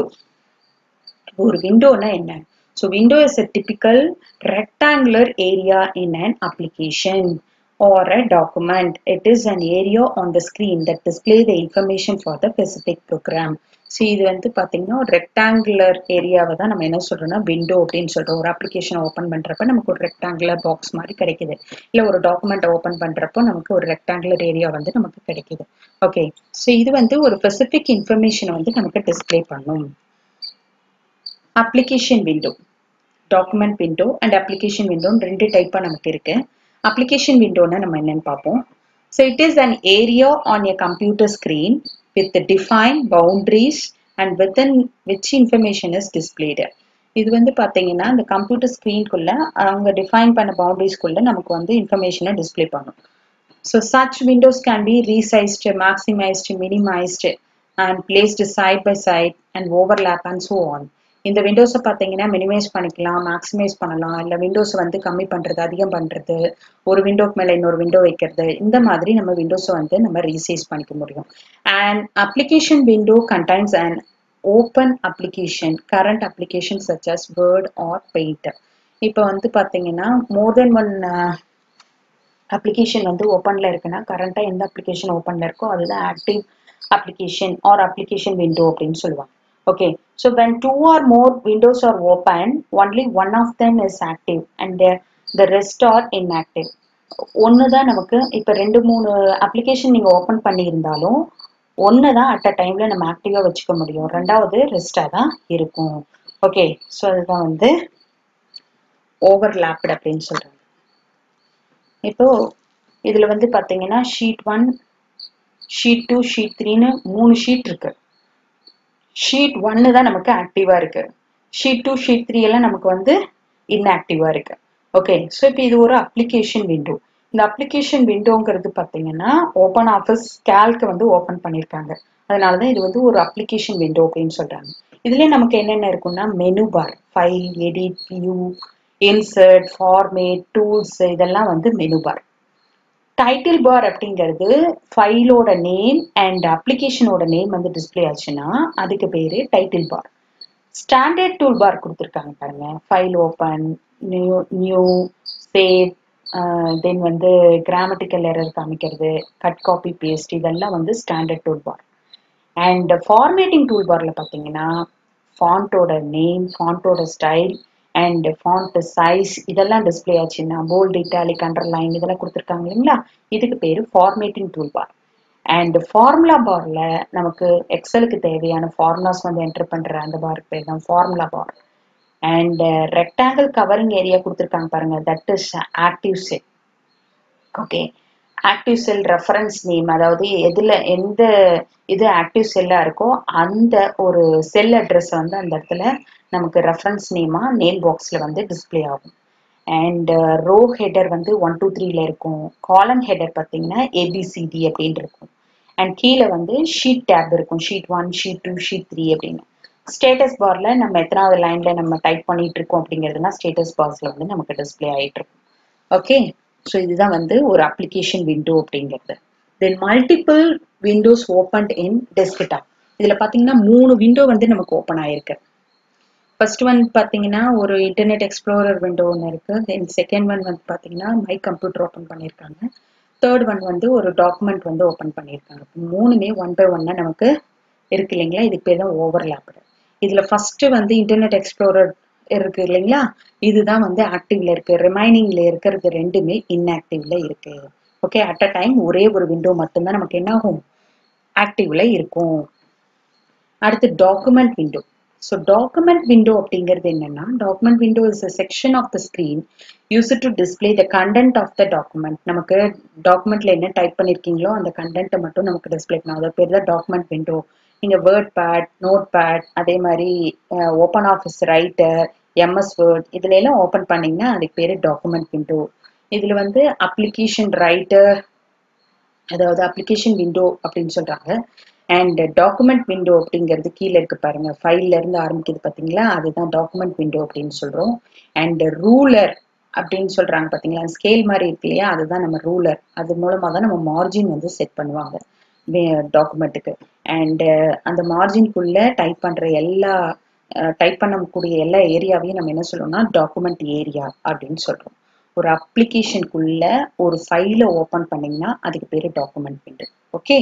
ஒரு விண்டோனா என்ன? So window is a typical rectangular area in an application or a document. It is an area on the screen that display the information for the specific program. So இது வந்து பார்த்தீங்கன்னா ஒரு ரெக்டாங்குலர் ஏரியாவை தான் நம்ம என்ன சொல்றோம்னா விண்டோ அப்படின்னு சொல்றோம். ஒரு அப்ளிகேஷனை ஓப்பன் பண்றப்ப நமக்கு ஒரு ரெக்டாங்குலர் பாக்ஸ் மாதிரி கிடைக்குது, இல்லை ஒரு டாக்குமெண்ட் ஓப்பன் பண்றப்போ நமக்கு ஒரு ரெக்டாங்குலர் ஏரியா வந்து நமக்கு கிடைக்குது. ஓகே, ஸோ இது வந்து ஒரு ஸ்பெசிபிக் இன்ஃபர்மேஷனை வந்து நமக்கு டிஸ்பிளே பண்ணும். Application window, document window and application விண்டோன்னு 2 டைப்பா நமக்கு இருக்கு. அப்ளிகேஷன் விண்டோன்னா நம்ம என்னன்னு பார்ப்போம். So it is an area on a computer screen with the defined boundaries and within which information is displayed. இது வந்து பாத்தீங்கன்னா இந்த கம்ப்யூட்டர் ஸ்கிரீன்குள்ள அவங்க டிஃபைன் பண்ண பவுண்டரிஸ்குள்ள நமக்கு வந்து இன்ஃபர்மேஷனை டிஸ்பிளே பண்ணும். So such windows can be resized, maximized, minimized and placed side by side and overlap and so on. இந்த விண்டோஸை பார்த்தீங்கன்னா மினிமைஸ் பண்ணிக்கலாம், மேக்ஸிமைஸ் பண்ணலாம், இல்லை விண்டோஸ் வந்து கம்மி பண்ணுறது, அதிகம் பண்ணுறது, ஒரு விண்டோக்கு மேலே இன்னொரு விண்டோ வைக்கிறது, இந்த மாதிரி நம்ம விண்டோஸை வந்து நம்ம ரீசைஸ் பண்ணிக்க முடியும். And application window contains and open application current application such as Word or Paint. இப்போ வந்து பார்த்தீங்கன்னா மோர் தென் ஒன் அப்ளிகேஷன் வந்து ஓப்பனில் இருக்குன்னா கரண்ட்டாக எந்த அப்ளிகேஷன் ஓப்பனில் இருக்கோ அதுதான் active application or application window அப்படின்னு சொல்லுவாங்க. Okay, so when 2 or more windows are open, only one of them is active and the rest are inactive. ஒன்று தான் நமக்கு இப்போ 2-3 அப்ளிகேஷன் நீங்கள் ஓப்பன் பண்ணியிருந்தாலும் ஒன்று தான் அட் அ டைமில் நம்ம ஆக்டிவாக வச்சுக்க முடியும், ரெண்டாவது ரெஸ்டாக தான் இருக்கும். ஓகே, ஸோ அதுதான் வந்து ஓவர்லாப்டு அப்படின்னு சொல்கிறாங்க. இப்போ இதில் வந்து பார்த்தீங்கன்னா ஷீட் 1, ஷீட் 2, ஷீட் 3ன்னு 3 ஷீட் இருக்கு. ஷீட் 1 தான் நமக்கு ஆக்டிவா இருக்கு, ஷீட் 2, ஷீட் 3 எல்லாம் நமக்கு வந்து இன்ஆக்டிவா இருக்கு. ஓகே, ஸோ இப்போ இது ஒரு அப்ளிகேஷன் விண்டோ. இந்த அப்ளிகேஷன் விண்டோங்கிறது பார்த்தீங்கன்னா ஓப்பன் ஆஃபீஸ் கேல்க்கு வந்து ஓப்பன் பண்ணியிருக்காங்க, அதனால தான் இது வந்து ஒரு அப்ளிகேஷன் விண்டோ அப்படின்னு சொல்றாங்க. இதுல நமக்கு என்னென்ன இருக்குன்னா menu bar, file, edit, view, insert, format, tools, இதெல்லாம் வந்து மெனு பார். டைட்டில் பார் அப்படிங்கிறது ஃபைலோட நேம் அண்ட் அப்ளிகேஷனோட நேம் வந்து டிஸ்பிளே ஆச்சுன்னா அதுக்கு பேரு title bar. Standard tool bar கொடுத்துருக்காங்க பாருங்க, file open, new, save, then வந்து கிராமட்டிக்கல் எரர் காமிக்கிறது, கட் காப்பி பேஸ்ட், இதெல்லாம் வந்து standard tool bar. And formatting tool பார்ல பார்த்தீங்கன்னா ஃபாண்டோட நேம், ஃபாண்டோட ஸ்டைல் அண்ட் ஃபாண்ட் சைஸ் இதெல்லாம் டிஸ்பிளே ஆச்சுன்னா போல்ட், இட்டாலிக், அண்டர்லைன் இதெல்லாம் கொடுத்துருக்காங்க இல்லைங்களா, இதுக்கு பேரு formatting tool bar. And formula பார்ல நமக்கு எக்ஸலுக்கு தேவையான ஃபார்முலாஸ் வந்து என்டர் பண்ற அந்த பாருக்கு பேர் தான் formula bar. And rectangle covering area கொடுத்துருக்காங்க பாருங்க, that is active cell. Okay, active cell reference name, அதாவது எந்த இது ஆக்டிவ் செல்லா இருக்கோ அந்த ஒரு செல் அட்ரஸ் வந்து அந்த இடத்துல நமக்கு ரெஃபரன்ஸ் நேமா நேம் பாக்ஸ்ல வந்து டிஸ்பிளே ஆகும். அண்ட் ரோ ஹெடர் வந்து 1, 2, 3ல இருக்கும், காலம் ஹெடர் பார்த்தீங்கன்னா ABCD அப்படின்னு இருக்கும். அண்ட் கீழே வந்து ஷீட் டேப் இருக்கும், ஷீட் 1, ஷீட் 2, ஷீட் 3 அப்படின்னு. ஸ்டேட்டஸ் பார்ல நம்ம எத்தனாவது லைன்ல நம்ம டைப் பண்ணிட்டு இருக்கோம் அப்படிங்கிறதுனா ஸ்டேட்டஸ் பாக்ஸ்ல வந்து நமக்கு டிஸ்பிளே ஆயிட்டு இருக்கும். ஓகே, ஸோ இதுதான் வந்து ஒரு அப்ளிகேஷன் விண்டோ அப்படிங்கிறது. Then multiple windows opened in desktop. இதுல பாத்தீங்கன்னா 3 விண்டோ வந்து நமக்கு ஓபன் ஆயிருக்கு. ஃபர்ஸ்ட் ஒன் பாத்தீங்கன்னா ஒரு இன்டர்நெட் எக்ஸ்ப்ளோரர் விண்டோ ஒன்று இருக்கு. தென் செகண்ட் ஒன் வந்து பாத்தீங்கன்னா மை கம்ப்யூட்டர் ஓபன் பண்ணியிருக்காங்க. தேர்ட் ஒன் வந்து ஒரு டாக்குமெண்ட் வந்து ஓபன் பண்ணியிருக்காங்க. மூணுமே ஒன் பை ஒன்னா நமக்கு இருக்கு இல்லைங்களா? இதுக்கு பேர் தான் ஓவர்லாப்டு. இதுல ஃபர்ஸ்ட் வந்து இன்டர்நெட் எக்ஸ்ப்ளோரர் இருக்கு இல்லைங்களா? இதுதான் வந்து ஆக்டிவ்ல இருக்கு. ரிமைனிங்ல இருக்கிறது ரெண்டுமே இன்ஆக்டிவ்ல இருக்கு. ஓகே, அட் அ டைம் ஒரே ஒரு விண்டோ மட்டும்தான் நமக்கு என்ன ஆகும், ஆக்டிவ்ல இருக்கும். அடுத்து document window. So document window அப்படிங்கிறது என்னன்னா, document window is a section of the screen used to display the content of the document. நமக்கு டாக்குமெண்ட்ல என்ன டைப் பண்ணிருக்கீங்களோ அந்த கண்டென்ட்டை மட்டும் நமக்கு டிஸ்பிளே பண்ணும். அது பேர் தான் டாக்குமெண்ட் விண்டோ. நீங்க வேர்ட் பேட், நோட் பேட், அதே மாதிரி Open Office Writer, MS Word இதுல எல்லாம் ஓப்பன் பண்ணீங்கன்னா அதுக்கு பேரு டாக்குமெண்ட் விண்டோ. இதுல வந்து அப்ளிகேஷன் ரைட்டர், அதாவது அப்ளிகேஷன் விண்டோ அப்படின்னு சொல்றாங்க. அண்ட் டாக்குமெண்ட் விண்டோ அப்படிங்கிறது கீழே இருக்கு பாருங்க, ஃபைல்ல இருந்து ஆரம்பிக்குது பாத்தீங்களா, அதுதான் டாக்குமெண்ட் விண்டோ அப்படின்னு சொல்றோம். அண்ட் ரூலர் அப்படின்னு சொல்றாங்க பாத்தீங்களா, ஸ்கேல் மாதிரி இருக்கு இல்லையா, அதுதான் நம்ம ரூலர். அது மூலமா தான் நம்ம மார்ஜின் வந்து செட் பண்ணுவாங்க டாக்குமெண்ட்டுக்கு. அண்ட் அந்த மார்ஜின்குள்ள டைப் பண்ணக்கூடிய எல்லா ஏரியாவையும் நம்ம என்ன சொல்றோம்னா டாக்குமெண்ட் ஏரியா அப்படின்னு சொல்றோம். ஒரு அப்ளிகேஷனுக்குள்ள ஒரு ஃபைலை ஓபன் பண்ணீங்கன்னா அதுக்கு பேரு document window. Okay,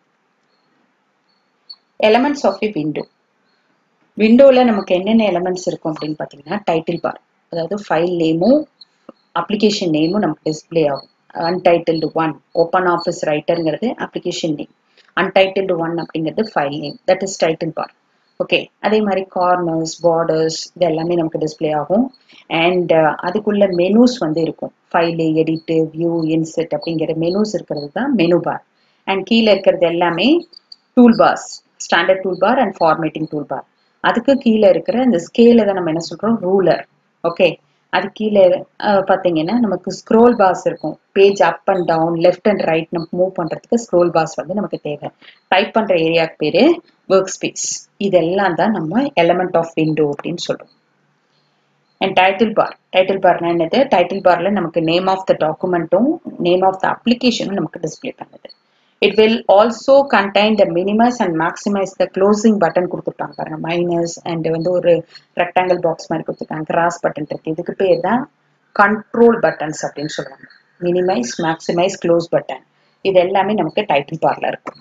elements of a window. விண்டோல நமக்கு என்னென்ன எலமெண்ட்ஸ் இருக்கும் அப்படின்னு பாத்தீங்கன்னா, டைட்டில் பார், அதாவது ஃபைல் நேமும் அப்ளிகேஷன் நேமும் நமக்கு டிஸ்பிளே ஆகும். அன்டைட்டில்டு 1 ஓப்பன் ஆஃபீஸ் ரைட்டர்ங்கிறது அப்ளிகேஷன் நேம், அன்டைட்டில்டு 1 அப்படிங்கிறது file name, that is title bar. Okay, அதே மாதிரி கார்னர்ஸ், பார்டர்ஸ் இது எல்லாமே நமக்கு டிஸ்பிளே ஆகும். அண்ட் அதுக்குள்ள மெனூஸ் வந்து இருக்கும். ஃபைலு, எடிட்டு, வியூ, இன்செர்ட் அப்படிங்கிற மெனூஸ் இருக்கிறது தான் மெனு பார். அண்ட் கீழே இருக்கிறது எல்லாமே tool bars, standard tool bar and formatting tool bar. அதுக்கு கீழே இருக்கிற இந்த ஸ்கேல தான் நம்ம என்ன சொல்றோம், ரூலர். ஓகே, அது கீழே பார்த்தீங்கன்னா நமக்கு ஸ்க்ரோல் பார்ஸ் இருக்கும். Page up and down, left and right நமக்கு மூவ் பண்றதுக்கு ஸ்க்ரோல் பார்ஸ் வந்து நமக்கு தேவை. டைப் பண்ற ஏரியாவுக்கு பேரு ஒர்க் ஸ்பேஸ். இதெல்லாம் தான் நம்ம எலமெண்ட் ஆஃப் விண்டோ அப்படின்னு சொல்றோம். அண்ட் டைட்டில் பார், டைட்டில் பார்னா என்னது, டைட்டில் பார்ல நமக்கு நேம் ஆஃப் த டாக்குமெண்ட்டும் நேம் ஆஃப் த அப்ளிகேஷனும் நமக்கு டிஸ்பிளே பண்ணுது. It will also contain the minimize and maximize the closing button கொடுத்துருப்பாங்க பாருங்க, மைனஸ் அண்ட் வந்து ஒரு ரெக்டாங்கிள் பாக்ஸ் மாதிரி கொடுத்துருக்காங்க, கிராஸ் பட்டன் இருக்கு. இதுக்கு பேர் தான் கண்ட்ரோல் பட்டன்ஸ் அப்படின்னு சொல்றாங்க. மினிமைஸ், மேக்ஸிமைஸ், க்ளோஸ் பட்டன் இது எல்லாமே நமக்கு டைட்டில் பார்ல இருக்கும்.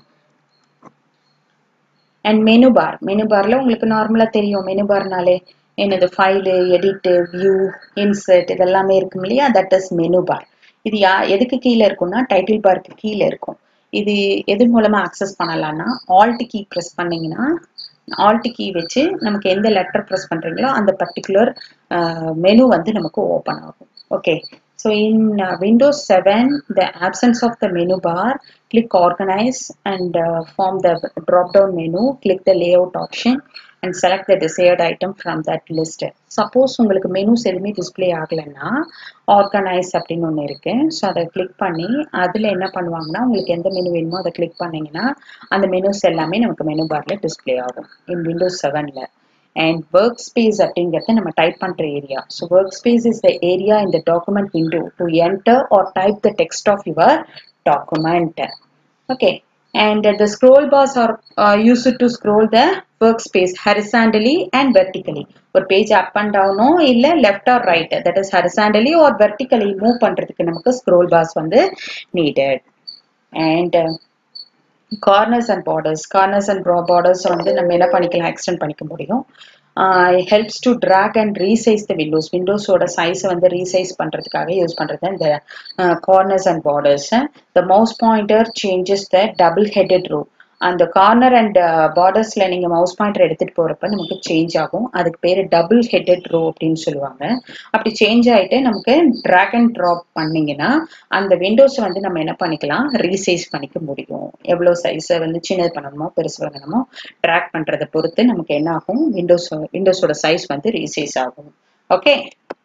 அண்ட் மெனு பார், மெனு பார்ல உங்களுக்கு நார்மலா தெரியும், மெனு பார்னாலே என்னது, ஃபைலு, எடிட்டு, வியூ, இன்சர்ட் இதெல்லாமே இருக்கும் இல்லையா, தட் இஸ் மெனு பார். இது எதுக்கு கீழே இருக்கும்னா டைட்டில் பார்க்கு கீழே இருக்கும். இது எது மூலமா ஆக்சஸ் பண்ணலாம்னா, ஆல்ட் கீ ப்ரெஸ் பண்ணீங்கன்னா, ஆல்ட் கீ வச்சு நமக்கு எந்த லெட்டர் ப்ரெஸ் பண்றீங்களோ அந்த பர்டிகுலர் மெனு வந்து நமக்கு ஓப்பன் ஆகும். Okay, so in Windows 7 the absence of the menu bar, click organize and form the drop down menu, click the layout option and select the desired item from that list. Suppose உங்களுக்கு மெனுஸ் எதுவுமே டிஸ்பிளே ஆகலைன்னா ஆர்கனைஸ் அப்படின்னு ஒன்று இருக்கு. ஸோ அதை கிளிக் பண்ணி அதில் என்ன பண்ணுவாங்கன்னா, உங்களுக்கு எந்த மெனு வேணுமோ அதை கிளிக் பண்ணீங்கன்னா அந்த மெனுஸ் எல்லாமே நமக்கு மெனு பார்ல டிஸ்பிளே ஆகும் இன் விண்டோஸ் 7ல. அண்ட் ஒர்க் ஸ்பேஸ் அப்படிங்கிறது நம்ம டைப் பண்ற area. So work space is the area in the document window to enter or type the text of your document. Okay, and the scroll bars are used to scroll the workspace horizontally and vertically. ஒரு பேஜ் அப் அண்ட் டவுனோ இல்ல left or right, that is horizontally or vertically move பண்றதுக்கு நமக்கு ஸ்க்ரோல் பார்ஸ் வந்து needed. And corners and borders, corners and borders வந்து நம்ம என்ன பண்ணிக்கலாம், எக்ஸ்டெண்ட் பண்ணிக்க முடியும். helps to drag and resize the windows. விண்டோஸோட சைஸை வந்து ரீசைஸ் பண்றதுக்காக யூஸ் பண்றது இந்த corners and borders. The mouse pointer changes the double headed row. அந்த கார்னர் அண்ட் பார்டர்ஸ்ல நீங்க மவுஸ் பாயிண்டர் எடுத்துட்டு போறப்ப நமக்கு சேஞ்ச் ஆகும். அதுக்கு பேரு டபுள் ஹெட்டட் ரோ அப்படின்னு சொல்லுவாங்க. அப்படி சேஞ்ச் ஆயிட்டு நமக்கு டிராக் அண்ட் ட்ராப் பண்ணீங்கன்னா அந்த விண்டோஸ் வந்து நம்ம என்ன பண்ணிக்கலாம், ரீசைஸ் பண்ணிக்க முடியும். எவ்வளவு சைஸை வந்து சின்னது பண்ணணுமோ பெருசு பண்ணணுமோ ட்ராக் பண்றதை பொறுத்து நமக்கு என்ன ஆகும், விண்டோஸோட சைஸ் வந்து ரீசைஸ் ஆகும். Okay,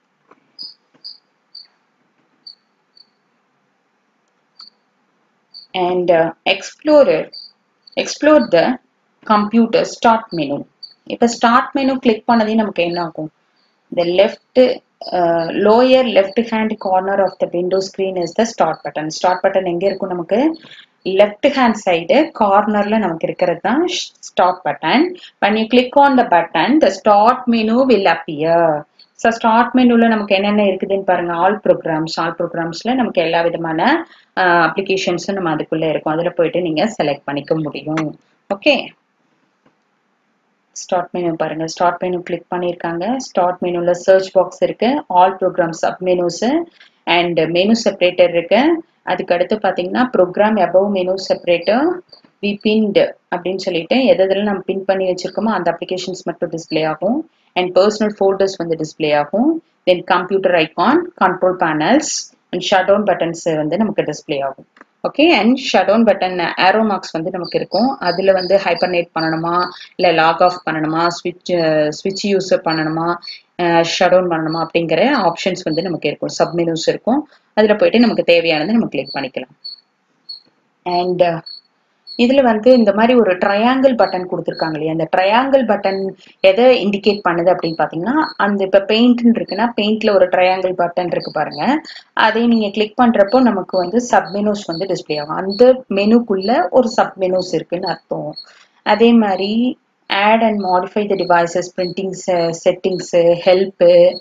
and explore the computer start menu. இப்ப start menu click பண்ணதே நமக்கு என்ன ஆகும், the lower left hand corner of the window screen is the start button. Start button எங்க இருக்கும் நமக்கு, left hand side corner la namakku irukkiradha start button. When you click on the button, the start menu will appear. So start menu la namakku enna irukudhu parunga, all programs la namakku ella vidhamana applications நம்ம அதுக்குள்ள இருக்கும். அதுல போயிட்டு நீங்க select பண்ணிக்க முடியும். Okay, start menu பாருங்க. start menu click பண்ணிருக்காங்க. start menu ல search box இருக்கு, all programs sub menus and menu separator இருக்கு. அதுக்கு அடுத்து பாத்தீங்கன்னா program above menu separator we pinned அப்படின்னு சொல்லிட்டு எதெல்லாம் நம்ம பின் பண்ணி வச்சிருக்கோமோ அந்த applications மட்டும் display ஆகும். and personal folders வந்து display ஆகும். then computer icon, control panels and shutdown buttons வந்து நமக்கு display ஆகும். Okay, and shutdown button arrow marks வந்து நமக்கு இருக்கும். அதுல வந்து ஹைபர்நேட் பண்ணணுமா இல்ல லாக் ஆஃப் பண்ணணுமா, ஸ்விட்ச் யூஸ் பண்ணணுமா, ஷட்டவுன் பண்ணணுமா அப்படிங்கிற ஆப்ஷன்ஸ் வந்து நமக்கு இருக்கும். சப்மெனூஸ் இருக்கும். அதுல போயிட்டு நமக்கு தேவையானதை நம்ம கிளிக் பண்ணிக்கலாம். அண்ட் இதுல வந்து இந்த மாதிரி ஒரு ட்ரையாங்கிள் பட்டன் கொடுத்துருக்காங்க இல்லையா, அந்த ட்ரையாங்கிள் பட்டன் எதை இண்டிகேட் பண்ணுது அப்படின்னு பாத்தீங்கன்னா, அந்த இப்ப பெயிண்ட் இருக்குன்னா பெயிண்ட்ல ஒரு ட்ரையாங்கிள் பட்டன் இருக்கு பாருங்க, அதை நீங்க கிளிக் பண்றப்போ நமக்கு வந்து சப் மெனூஸ் வந்து டிஸ்பிளே ஆகும். அந்த மெனுக்குள்ள ஒரு சப் மெனூஸ் இருக்குன்னு அர்த்தம். அதே மாதிரி add and modify the devices, printing settings, help,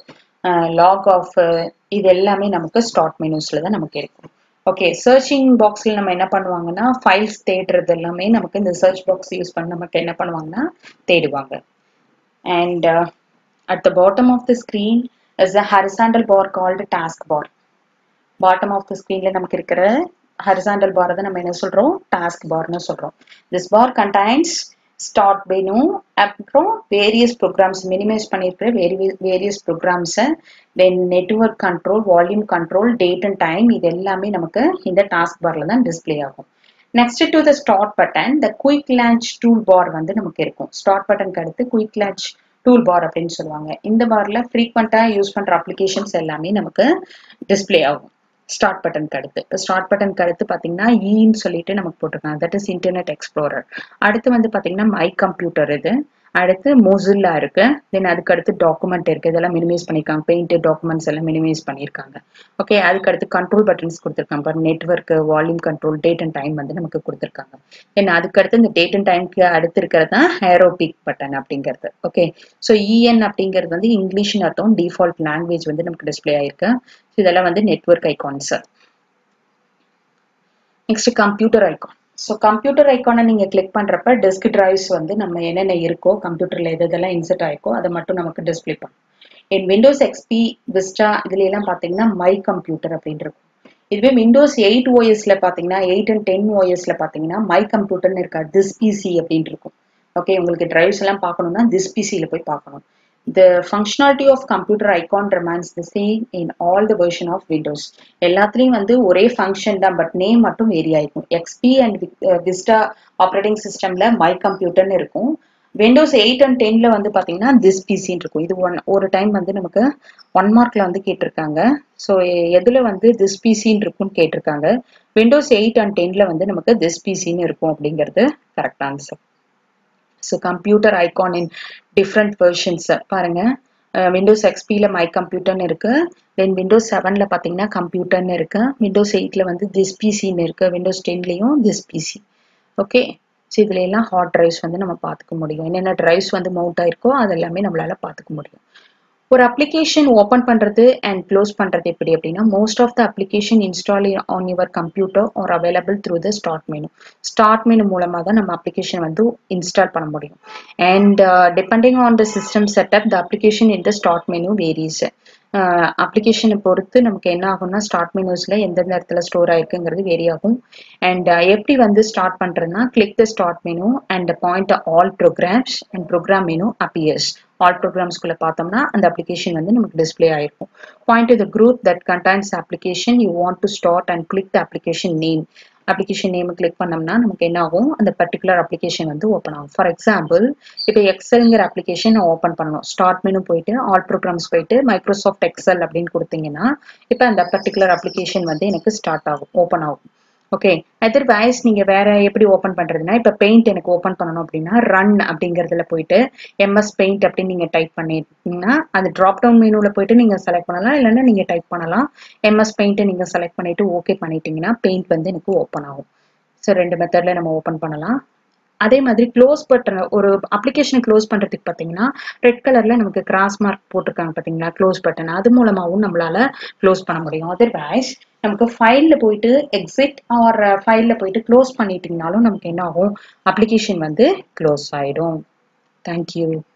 log off, இது எல்லாமே நமக்கு ஸ்டார்ட் மெனூஸ்ல தான் நமக்கு இருக்கும். ஓகே, சர்ச்சிங் பாக்ஸ்ல நம்ம என்ன பண்ணுவாங்கன்னா ஃபைல்ஸ் தேடுறது எல்லாமே நமக்கு இந்த சர்ச் பாக்ஸ் யூஸ் பண்ணி நமக்கு என்ன பண்ணுவாங்கன்னா தேடுவாங்க. And at the bottom of the screen is a horizontal bar called task bar. bottom of the screenல நமக்கு இருக்கிற horizontal bar தான் நம்ம என்ன சொல்றோம், task barன்னு சொல்றோம். this bar contains start menu, அப்புறம் various programs, minimize பண்ணிருக்கிற various programs, then network control, volume control, date and time, இது எல்லாமே நமக்கு இந்த task barல தான் display ஆகும். next to the start button, the quick launch toolbar வந்து நமக்கு இருக்கும். start button க்கு அடுத்து quick launch toolbar அப்படின்னு சொல்லுவாங்க. இந்த பார்ல frequent-ஆ யூஸ் பண்ற applications எல்லாமே நமக்கு display ஆகும் ஸ்டார்ட் பட்டனுக்கு அடுத்து. இப்போ ஸ்டார்ட் பட்டனுக்கு அடுத்து பார்த்தீங்கன்னா ன்னு சொல்லிட்டு நமக்கு போட்டிருக்காங்க, தட் இஸ் இன்டர்நெட் எக்ஸ்ப்ளோரர். அடுத்து வந்து பார்த்தீங்கன்னா மை கம்ப்யூட்டர், இது அடுத்து மொசில்லா இருக்கு, தென் அதுக்கு அடுத்து டாக்குமெண்ட் இருக்கு, இதெல்லாம் மினிமைஸ் பண்ணிருக்காங்க, பெயிண்ட் டாக்குமெண்ட்ஸ் எல்லாம் மினிமைஸ் பண்ணிருக்காங்க. ஓகே, அதுக்கு அடுத்து கண்ட்ரோல் பட்டன்ஸ் கொடுத்துருக்காங்க, network, volume control, date and time வந்து நமக்கு கொடுத்துருக்காங்க. தென் அதுக்கு அடுத்து இந்த டேட் அண்ட் டைம்க்கு அடுத்து இருக்கிறது தான் ஏரோபிக் பட்டன் அப்படிங்கிறது. ஓகே, ஸோ இஎன் அப்படிங்கிறது வந்து இங்கிலீஷ்னு அர்த்தம், டிஃபால்ட் லாங்குவேஜ் வந்து நமக்கு டிஸ்பிளே ஆயிருக்கு. இதெல்லாம் வந்து network icons. Next computer icon. So computer ஐக்கானை நீங்க கிளிக் பண்றப்ப டெஸ்க் டிரைவ்ஸ் வந்து நம்ம என்னென்ன இருக்கோ கம்ப்யூட்டர்ல எதெல்லாம் இன்சர்ட் ஆயிருக்கோ அதை மட்டும் நமக்கு டிஸ்பிளே பண்ணும். இன் விண்டோஸ் எக்ஸ்பி, விஸ்டா இதுல எல்லாம் பாத்தீங்கன்னா மை கம்ப்யூட்டர் அப்படின்னு இருக்கும். இதுவே விண்டோஸ் 8 ஓஎஸ்ல பாத்தீங்கன்னா 8 and 10 ஓஎஸ்ல பாத்தீங்கன்னா மை கம்ப்யூட்டர்னு இருக்காது, திஸ் பிசி அப்படின்னு இருக்கும். ஓகே, உங்களுக்கு டிரைவ்ஸ் எல்லாம் பார்க்கணும்னா திஸ் பிசியில போய் பார்க்கணும். The functionality of computer icon remains the same in all the version of Windows. எல்லாத்துலயும் வந்து ஒரே ஃபங்க்ஷன் தான், பட் நேம் மட்டும் வேரி ஆயிருக்கும். XP and Vista ஆப்ரேட்டிங் சிஸ்டம்ல மை கம்ப்யூட்டர்னு இருக்கும். விண்டோஸ் 8 and 10ல வந்து பாத்தீங்கன்னா திஸ் பிசின்னு இருக்கும். இது ஒரு டைம் வந்து நமக்கு 1 மார்க்ல வந்து கேட்டிருக்காங்க. ஸோ எதுல வந்து திஸ் பிசின்னு இருக்கும்னு கேட்டிருக்காங்க. விண்டோஸ் 8 and 10ல வந்து நமக்கு திஸ் பிசின்னு இருக்கும் அப்படிங்கிறது correct answer. So computer icon in different versions பாருங்க. விண்டோஸ் எக்ஸ்பியில் மை கம்ப்யூட்டர்னு இருக்கு, தென் விண்டோஸ் 7ல பார்த்தீங்கன்னா கம்ப்யூட்டர்னு இருக்கு, விண்டோஸ் 8ல வந்து திஸ் பிசின்னு இருக்கு, விண்டோஸ் 10லையும் திஸ் பிசி. ஓகே, ஸோ இதுல எல்லாம் ஹார்ட் டிரைவ்ஸ் வந்து நம்ம பார்த்துக்க முடியும். என்னென்ன டிரைவ்ஸ் வந்து மவுண்ட் ஆயிருக்கோ அது எல்லாமே நம்மளால பார்த்துக்க முடியும். ஒரு அப்ளிகேஷன் ஓப்பன் பண்றது அண்ட் க்ளோஸ் பண்றது எப்படி அப்படின்னா, most of the application install on your computer are available through the start menu. Start menu மூலமா தான் நம்ம அப்ளிகேஷன் வந்து இன்ஸ்டால் பண்ண முடியும். And depending on the system setup, the application in the start menu varies. அப்ளிகேஷனை பொறுத்து நமக்கு என்ன ஆகும்னா ஸ்டார்ட் மெனுஸ்ல எந்தெந்த இடத்துல ஸ்டோர் ஆயிருக்குங்கிறது வேரி ஆகும். அண்ட் எப்படி வந்து ஸ்டார்ட் பண்றதுன்னா, click the start menu and point all programs and program menu appears. All ப்ரோக்ராம்ஸ்குள்ள பார்த்தோம்னா அந்த அப்ளிகேஷன் வந்து நமக்கு டிஸ்பிளே ஆயிருக்கும். Point to the group that contains application you want to start and click the application name. Application name click பண்ணோம்னா நமக்கு என்ன ஆகும், அந்த பர்டிகுலர் அப்ளிகேஷன் வந்து ஓப்பன் ஆகும். ஃபார் எக்ஸாம்பிள், இப்போ எக்ஸல்ங்கிற அப்ளிகேஷன் ஓப்பன் பண்ணணும். ஸ்டார்ட் மெனு போயிட்டு ஆல் ப்ரோக்ராம்ஸ் போயிட்டு மைக்ரோசாஃப்ட் எக்ஸல் அப்படின்னு கொடுத்தீங்கன்னா இப்போ அந்த பர்டிகுலர் அப்ளிகேஷன் வந்து எனக்கு ஸ்டார்ட் ஆகும், ஓப்பன் ஆகும். ஓகே, அதர்வைஸ் நீங்க வேற எப்படி ஓப்பன் பண்றதுன்னா, இப்ப பெயிண்ட் எனக்கு ஓப்பன் பண்ணணும் அப்படின்னா ரன் அப்படிங்கறதுல போயிட்டு எம்எஸ் பெயிண்ட் அப்படின்னு நீங்க டைப் பண்ணிட்டீங்கன்னா அது டிராப் டவுன் மெனுல போயிட்டு நீங்க செலக்ட் பண்ணலாம், இல்லைன்னா நீங்க டைப் பண்ணலாம் எம்எஸ் பெயிண்ட் நீங்க செலக்ட் பண்ணிட்டு ஓகே பண்ணிட்டீங்கன்னா பெயிண்ட் வந்து எனக்கு ஓப்பன் ஆகும். ஸோ 2 மெத்தட்ல நம்ம ஓப்பன் பண்ணலாம். அதே மாதிரி க்ளோஸ் பட்டன் ஒரு அப்ளிகேஷனை க்ளோஸ் பண்றதுக்கு பார்த்தீங்கன்னா ரெட் கலர்ல நமக்கு கிராஸ் மார்க் போட்டிருக்காங்க பார்த்தீங்களா, க்ளோஸ் பட்டன். அது மூலமாகவும் நம்மளால க்ளோஸ் பண்ண முடியும். அதர்வைஸ் நமக்கு ஃபைல்ல போயிட்டு எக்ஸிட் ஆர் ஃபைல்ல போயிட்டு க்ளோஸ் பண்ணிட்டீங்கனாலும் நமக்கு என்ன ஆகும், அப்ளிகேஷன் வந்து க்ளோஸ் ஆயிடும். தேங்க்யூ.